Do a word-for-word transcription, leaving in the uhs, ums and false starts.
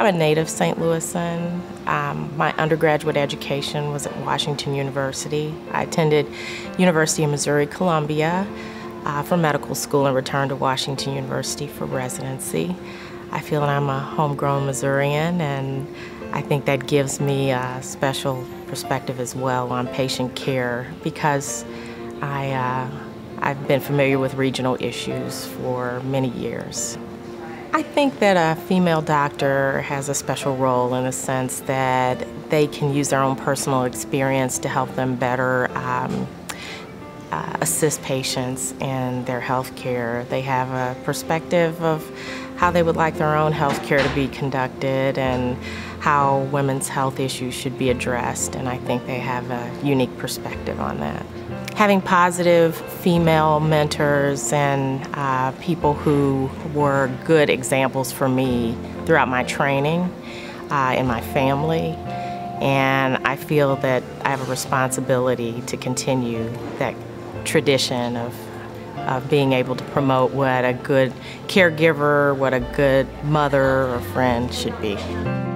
I'm a native Saint Louisan. Um, my undergraduate education was at Washington University. I attended University of Missouri-Columbia uh, for medical school and returned to Washington University for residency. I feel that I'm a homegrown Missourian, and I think that gives me a special perspective as well on patient care because I, uh, I've been familiar with regional issues for many years. I think that a female doctor has a special role in the sense that they can use their own personal experience to help them better um, uh, assist patients in their health care. They have a perspective of how they would like their own health care to be conducted and how women's health issues should be addressed, and I think they have a unique perspective on that. Having positive female mentors and uh, people who were good examples for me throughout my training uh, in my family, and I feel that I have a responsibility to continue that tradition of, of being able to promote what a good caregiver, what a good mother or friend should be.